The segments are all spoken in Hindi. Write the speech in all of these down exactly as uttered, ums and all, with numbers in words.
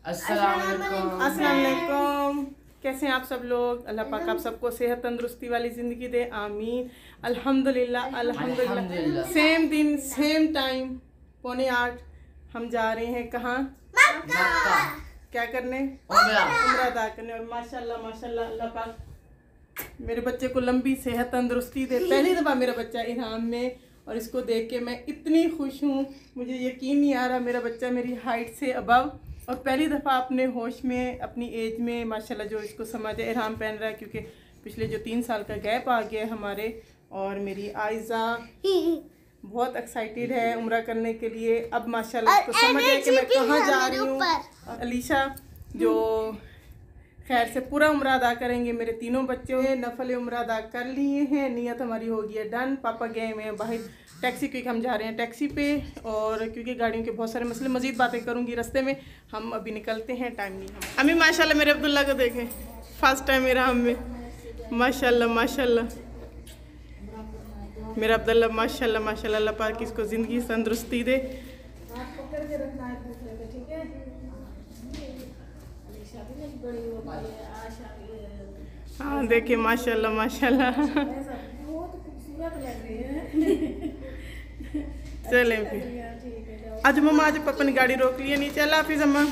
अस्सलाम वालेकुम। कैसे हैं आप सब लोग? अल्लाह पाक आप सबको सेहत तंदुरुस्ती वाली ज़िंदगी दे, आमीन। अल्हम्दुलिल्लाह अल्हम्दुलिल्लाह। सेम दिन सेम टाइम पौने आठ हम जा रहे हैं कहाँ? क्या करने? उम्रा अदा करने। और माशाल्लाह माशाल्लाह अल्लाह पाक मेरे बच्चे को लंबी सेहत तंदुरुस्ती दे। पहली दफ़ा मेरा बच्चा इहराम में, और इसको देख के मैं इतनी खुश हूँ, मुझे यकीन नहीं आ रहा मेरा बच्चा मेरी हाइट से अबव, और पहली दफ़ा अपने होश में अपनी एज में माशाल्लाह जो इसको समझ है इहराम पहन रहा है, क्योंकि पिछले जो तीन साल का गैप आ गया है हमारे। और मेरी आयज़ा बहुत एक्साइटेड है उम्रा करने के लिए। अब माशाल्लाह इसको समझ है कि मैं कहाँ जा रही हूँ। अलीशा जो खैर से पूरा उम्रा अदा करेंगे। मेरे तीनों बच्चे हैं नफल उम्रा अदा कर लिए हैं, नियत हमारी हो गई है डन। पापा गए हुए हैं बाहर टैक्सी, क्योंकि हम जा रहे हैं टैक्सी पे, और क्योंकि गाड़ियों के बहुत सारे मसले, मज़ीद बातें करूँगी रास्ते में। हम अभी निकलते हैं, टाइम नहीं है। अम्मी माशाल्लाह मेरे अब्दुल्ला को देखें, फर्स्ट टाइम मेरा हम में माशाल्लाह माशाल्लाह मेरा अब्दुल्ला माशाल्लाह माशाल्लाह। अल्लाह पाक इसको ज़िंदगी तंदुरुस्ती दे। हाँ देखिए माशाल्लाह माशाल्लाह। चले फिर आज मम्मा आज पापा ने गाड़ी रोक लिया नीचे। अल्लाह हाफिज़ अम्मा।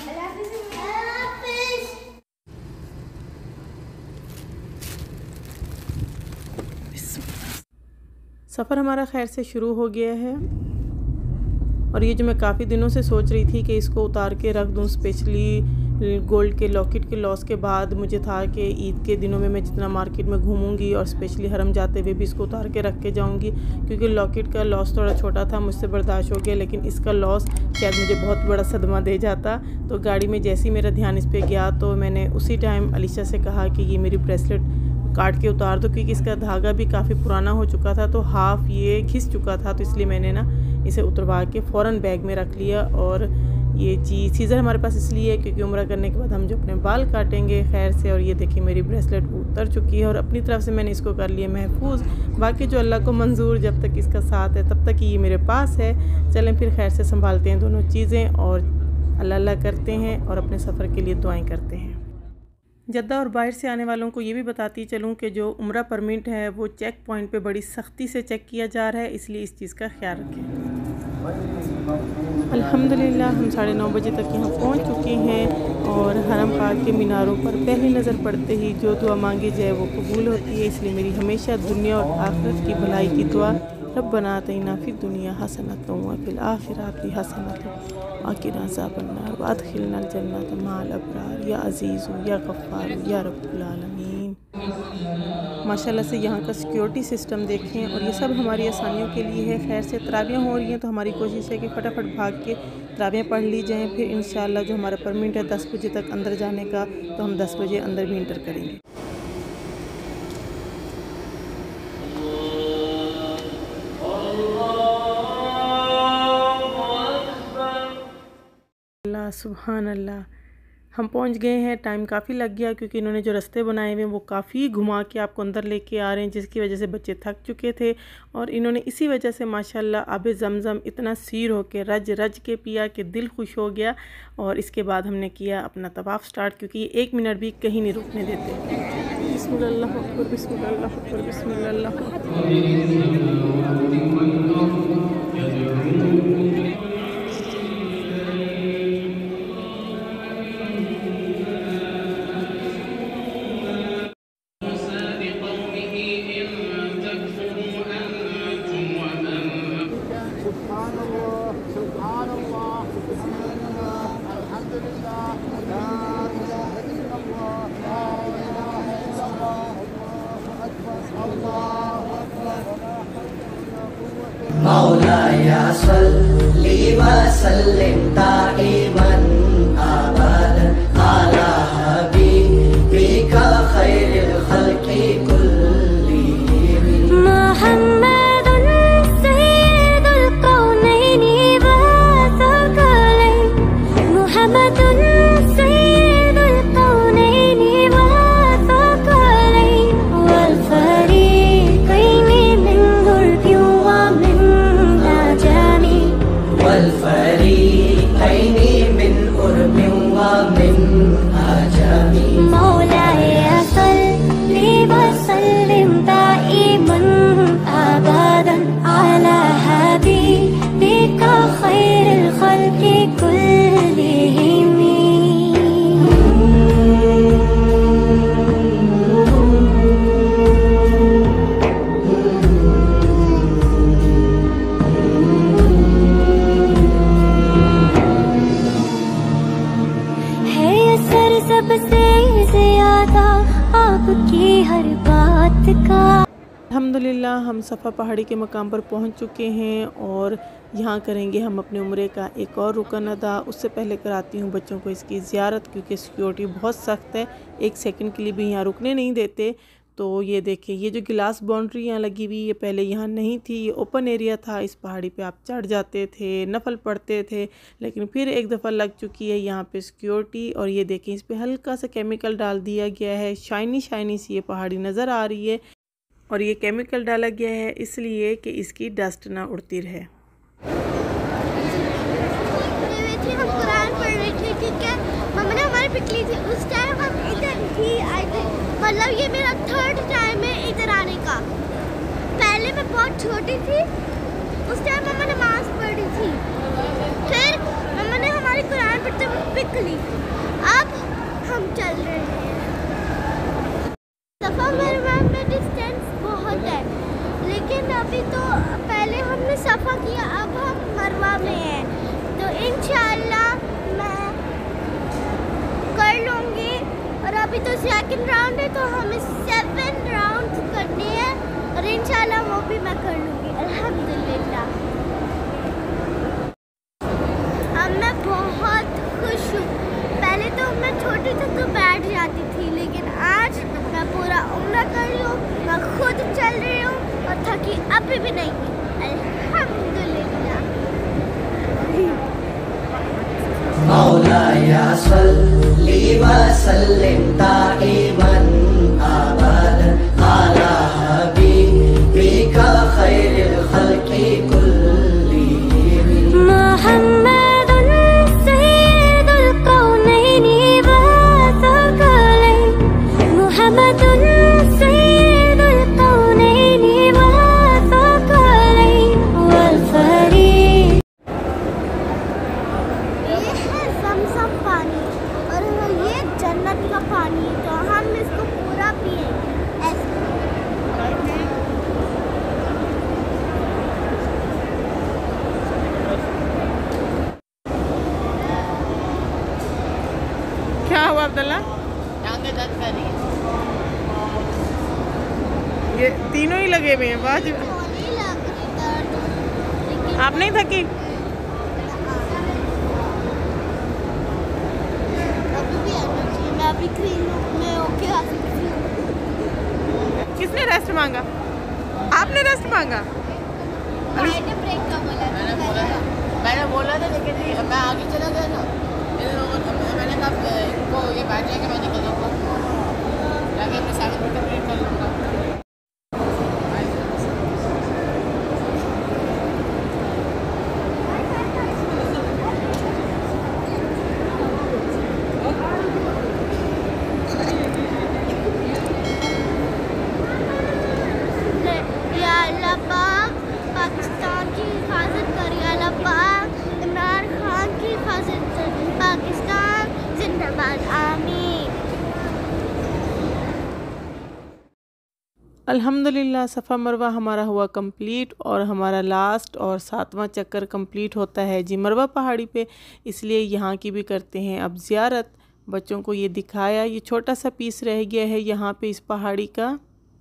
सफ़र हमारा खैर से शुरू हो गया है, और ये जो मैं काफ़ी दिनों से सोच रही थी कि इसको उतार के रख दूँ, स्पेशली गोल्ड के लॉकेट के लॉस के बाद मुझे था कि ईद के दिनों में मैं जितना मार्केट में घूमूंगी और स्पेशली हरम जाते हुए भी इसको उतार के रख के जाऊंगी, क्योंकि लॉकेट का लॉस थोड़ा छोटा था, मुझसे बर्दाश्त हो गया, लेकिन इसका लॉस शायद मुझे बहुत बड़ा सदमा दे जाता। तो गाड़ी में जैसे ही मेरा ध्यान इस पर गया तो मैंने उसी टाइम अलीशा से कहा कि ये मेरी ब्रेसलेट काट के उतार दो, क्योंकि इसका धागा भी काफ़ी पुराना हो चुका था, तो हाफ ये घिस चुका था, तो इसलिए मैंने ना इसे उतरवा के फ़ौरन बैग में रख लिया। और ये चीज़ सीज़र हमारे पास इसलिए है क्योंकि उम्रा करने के बाद हम जो अपने बाल काटेंगे खैर से। और ये देखिए मेरी ब्रेसलेट उतर चुकी है, और अपनी तरफ से मैंने इसको कर लिया महफूज। बाकी जो अल्लाह को मंजूर, जब तक इसका साथ है तब तक ये मेरे पास है। चलें फिर खैर से संभालते हैं दोनों चीज़ें, और अल्लाह अल्लाह करते हैं और अपने सफ़र के लिए दुआएं करते हैं। जद्दा और बाहर से आने वालों को ये भी बताती चलूँ कि जो उम्रा परमिट है वो चेक पॉइंट पे बड़ी सख्ती से चेक किया जा रहा है, इसलिए इस चीज़ का ख्याल रखें। अल्हम्दुलिल्लाह हम साढ़े नौ बजे तक यहाँ पहुँच चुके हैं, और हरम पाक के मीनारों पर पहली नज़र पड़ते ही जो दुआ मांगी जाए वो कबूल होती है। इसलिए मेरी हमेशा दुनिया और आखिरत की भलाई की दुआ रब्बना आतिना फिद दुनिया हसनतुन व फिल आखिरति हसनतुन व क़िना अज़ाबन्नार व अदखिलनल जन्नत मअल अबरार या अज़ीज़ु या गफ़्फ़ार या रब्बुल आलमीन। माशाल्लाह से यहाँ का सिक्योरिटी सिस्टम देखें, और ये सब हमारी आसानियों के लिए है। खैर से तरावियाँ हो रही हैं, तो हमारी कोशिश है कि फटाफट भाग के तरावियाँ पढ़ ली जाएँ, फिर इंशाअल्लाह जो हमारा परमिट है दस बजे तक अंदर जाने का, तो हम दस बजे अंदर भी इंटर करेंगे। अल्लाह सुभान अल्लाह। हम पहुंच गए हैं, टाइम काफ़ी लग गया क्योंकि इन्होंने जो रास्ते बनाए हुए हैं वो काफ़ी घुमा के आपको अंदर लेके आ रहे हैं, जिसकी वजह से बच्चे थक चुके थे। और इन्होंने इसी वजह से माशाल्लाह आबे ज़मज़म इतना सीर हो के रज रज के पिया कि दिल खुश हो गया। और इसके बाद हमने किया अपना तवाफ़ स्टार्ट, क्योंकि ये एक मिनट भी कहीं नहीं रुकने देते। बिस्मिल्लाह अकबर बिस्मिल्लाह अकबर बिस्मिल्लाह मौलाया सल्ली व सल्लिम दाइमन अबदन अला हबीबिका खैरिल खल्क़ि कुल्लिहिम मुहम्मदुन सय्यिदुल कौनैनि व सकलैन मुहम्मदुन सय्यिदुल कौनैनि व सकलैन वल फरीक़ैनि मिन दुर्बिन व मिन वल फरीक़ैनि आपकी हर बात का। अल्हम्दुलिल्लाह हम सफ़ा पहाड़ी के मकाम पर पहुंच चुके हैं और यहाँ करेंगे हम अपने उम्रे का एक और रुकन अदा। उससे पहले कराती हूँ बच्चों को इसकी ज़ियारत, क्योंकि सिक्योरिटी बहुत सख्त है, एक सेकंड के लिए भी यहाँ रुकने नहीं देते। तो ये देखें, ये जो गिलास बाउंड्री यहाँ लगी हुई, ये पहले यहाँ नहीं थी, ये ओपन एरिया था। इस पहाड़ी पे आप चढ़ जाते थे, नफल पढ़ते थे, लेकिन फिर एक दफ़ा लग चुकी है यहाँ पे सिक्योरिटी। और ये देखें, इस पर हल्का सा केमिकल डाल दिया गया है, शाइनी शाइनी सी ये पहाड़ी नज़र आ रही है। और ये केमिकल डाला गया है इसलिए कि इसकी डस्ट ना उड़ती रहे। हम कुरान पढ़ रहे थे, ठीक है, मम्मा ने हमारी पिक ली थी। उस टाइम हम इधर ही आए थे, मतलब ये मेरा थर्ड टाइम है इधर आने का। पहले मैं बहुत छोटी थी, उस टाइम मम्मा नमाज पढ़ रही थी, फिर मम्मा ने हमारी कुरान पढ़ते हुए पिक ली। अब हम चल रहे हैं। सफ़ा मरवा में डिस्टेंस बहुत है, लेकिन अभी तो पहले हमने सफ़ा किया, अब हम मरवा में हैं, तो इंशाल्लाह मैं कर लूँगी। और अभी तो सेकंड राउंड है, तो हमें सेवन राउंड करने हैं और इंशाल्लाह वो भी मैं कर लूँगी अल्हम्दुलिल्लाह। अब मैं बहुत खुश हूँ। पहले तो मैं छोटी थी तो बैठ जाती थी, लेकिन आज मैं पूरा उम्रा कर रही हूँ, मैं खुद चल रही हूँ और थकी अभी भी नहीं अल्हम्दुलिल्लाह। मौलाया सल्ली व सल्लिम दाइमन अबदन अला हबीबिका खैरिल खल्क़ि कुल्लिहिम। मुहम्मदुन सय्यदुल कौनैनि व सकलैन। मुहम्मदुन सय्यदुल कौनैनि व सकलैन वल फरीद। ये है ज़मज़म पानी और ये जन्नत का पानी, तो हम इसको पूरा पिएंगे ऐसे। क्या हुआ अब्दुल्ला? ये तीनों ही लगे हुए हैं, वाजिब। नहीं लग रही दर्द, लेकिन आप नहीं थकी? अभी भी आना चाहिए। मैं अभी क्लीन में होके आ सकती हूँ। किसने रेस्ट मांगा? आपने रेस्ट मांगा? मैंने ब्रेक का बोला था। मैंने बोला था मैंने बोला था लेकिन ये मैं आगे चला गया ना, इन लोगों ने मैंने कहा इनको ये बैठ जाएगा, मैं निकल जाऊँगा, जाके अपने सेवन मीटर ब्रेक कर लूँगा। या अल्लाह पाक पाकिस्तान की हिफाजत कर, या अल्लाह पाक इमरान खान की हिफाजत कर, पाकिस्तान जिंदाबाद, आमीन। अल्हम्दुलिल्लाह सफ़ा मरवा हमारा हुआ कंप्लीट और हमारा लास्ट और सातवां चक्कर कंप्लीट होता है जी मरवा पहाड़ी पे, इसलिए यहाँ की भी करते हैं अब ज़ियारत। बच्चों को ये दिखाया, ये छोटा सा पीस रह गया है यहाँ पे इस पहाड़ी का,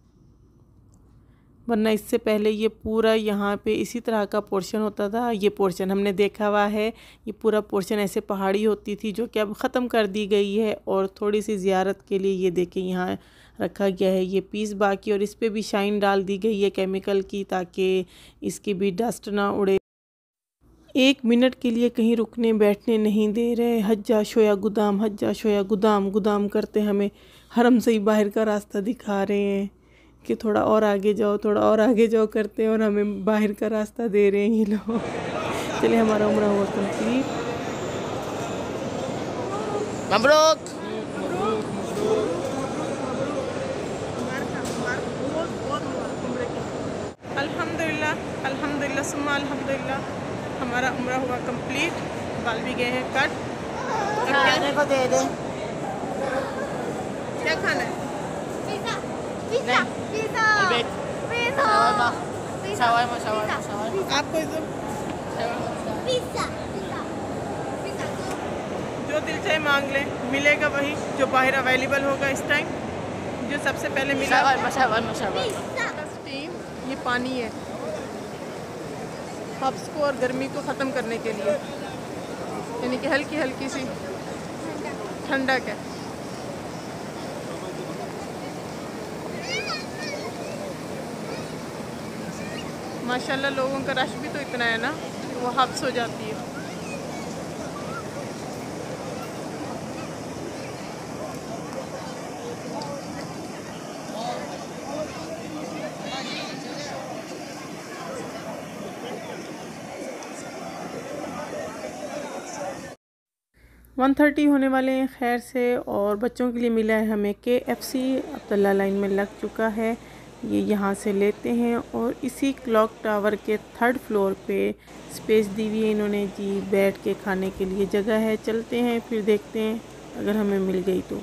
वरना इससे पहले ये पूरा यहाँ पे इसी तरह का पोर्शन होता था। ये पोर्शन हमने देखा हुआ है, ये पूरा पोर्शन ऐसे पहाड़ी होती थी जो कि अब ख़त्म कर दी गई है। और थोड़ी सी ज़ियारत के लिए ये देखें यहाँ रखा गया है ये पीस बाकी, और इस पर भी शाइन डाल दी गई है केमिकल की, ताकि इसकी भी डस्ट ना उड़े। एक मिनट के लिए कहीं रुकने बैठने नहीं दे रहे। हज्जा शोया गुदाम, हज्जा शोया गुदाम गुदाम करते हमें हरम से ही बाहर का रास्ता दिखा रहे हैं कि थोड़ा और आगे जाओ, थोड़ा और आगे जाओ करते हैं, और हमें बाहर का रास्ता दे रहे हैं ये लोग। चलिए हमारा उम्रा हुआ कंप्लीट। मबरूक। अल्हम्दुलिल्लाह अल्हम्दुलिल्लाह सुम्मा अल्हम्दुलिल्लाह हमारा उम्रा हुआ कंप्लीट। बाल भी गए हैं कट। खाने को दे दे। क्या खाना है? पिज़्ज़ा पिज़्ज़ा पिज़्ज़ा बेट। Pizza shawarma pizza shawarma shawarma shawarma आपको जो पिज़्ज़ा पिज़्ज़ा पिज़्ज़ा जो दिल चाहे मांग ले, मिलेगा वही जो बाहर अवेलेबल होगा इस टाइम। मुझे सबसे पहले मिला स्टीम, ये पानी है हब्स को और गर्मी को ख़त्म करने के लिए, यानी कि हल्की हल्की सी ठंडक है। माशाल्लाह लोगों का रश भी तो इतना है ना, वो हब्स हो जाती है। वन थर्टी होने वाले हैं खैर से, और बच्चों के लिए मिला है हमें के एफ सी अब्दुल्ला लाइन में लग चुका है। ये यहाँ से लेते हैं और इसी क्लॉक टावर के थर्ड फ्लोर पे स्पेस दी हुई है इन्होंने जी, बैठ के खाने के लिए जगह है। चलते हैं फिर देखते हैं अगर हमें मिल गई तो।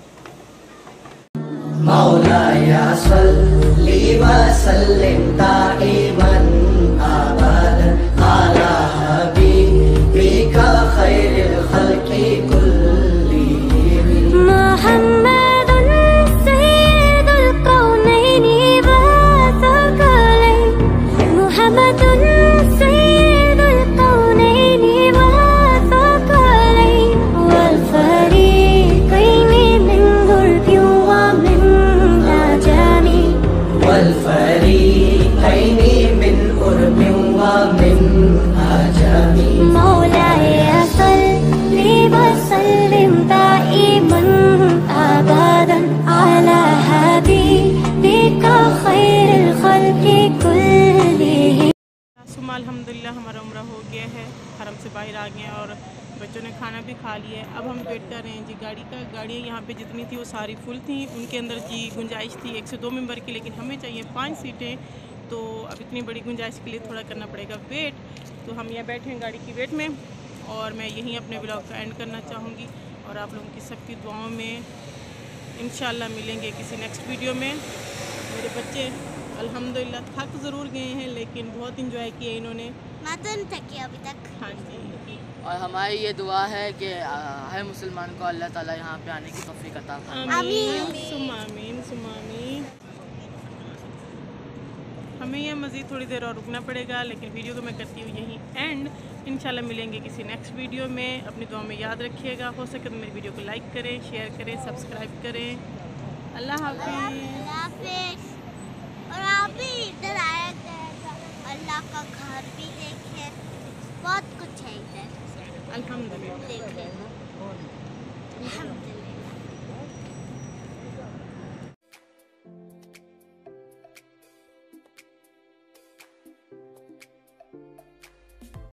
मौलाया सल्ली व सल्लिम दाइमन अबदन अला हबीबिका खैरिल खल्क़ि कुल्लिहिम मुहम्मदुन सय्यिदुल कौनैनि व सकलैन मुहम्मदुन सय्यिदुल कौनैनि व सकलैन वल फरीक़ैनि मिन गुर्बिन व मिन अजमी वल फरीक़ैनि मिन उर्बिन व मिन अजमी मौलाया सल्ली व सल्लिम दाइमन अबदन अला हबीबिका खैरिल खल्क़ि कुल्लिहिम। सुमा अल्हम्दुलिल्लाह हमारा उम्रा हो गया है, हरम से बाहर आ गए हैं और बच्चों ने खाना भी खा लिया है। अब हम वेट कर रहे हैं जी गाड़ी का। गाड़ियाँ यहाँ पे जितनी थी वो सारी फुल थी, उनके अंदर जी गुंजाइश थी एक से दो मेंबर की, लेकिन हमें चाहिए पाँच सीटें, तो अब इतनी बड़ी गुंजाइश के लिए थोड़ा करना पड़ेगा वेट। तो हम यहाँ बैठे हैं गाड़ी की वेट में, और मैं यहीं अपने ब्लॉग का एंड करना चाहूँगी, और आप लोगों की सबकी दुआओं में इंशाल्लाह मिलेंगे किसी नेक्स्ट वीडियो में। मेरे बच्चे अल्हम्दुलिल्लाह थक ज़रूर गए हैं, लेकिन बहुत इंजॉय किए इन्होंने। मैं तो नहीं थकी अभी तक। हाँ जी, और हमारी ये दुआ है कि आ, हर मुसलमान को अल्लाह ताला यहाँ पे आने की तौफीक अता फरमाए। आमीन सुम्मा आमीन सुम्मा आमीन। हमें यह मज़ीद थोड़ी देर और रुकना पड़ेगा, लेकिन वीडियो को मैं करती हूँ यहीं एंड। इंशाल्लाह मिलेंगे किसी नेक्स्ट वीडियो में। अपनी दुआ में याद रखिएगा, हो सके तो मेरी वीडियो को लाइक करें, शेयर करें, सब्सक्राइब करें। अल्लाह हाफिज़। अल्लाह हाफिज़। और आप भी इधर आया करेगा, अल्लाह का घर भी देखे, बहुत कुछ है इधर। अल्हम्दुलिल्लाह। देखे अल्हम्दुलिल्लाह।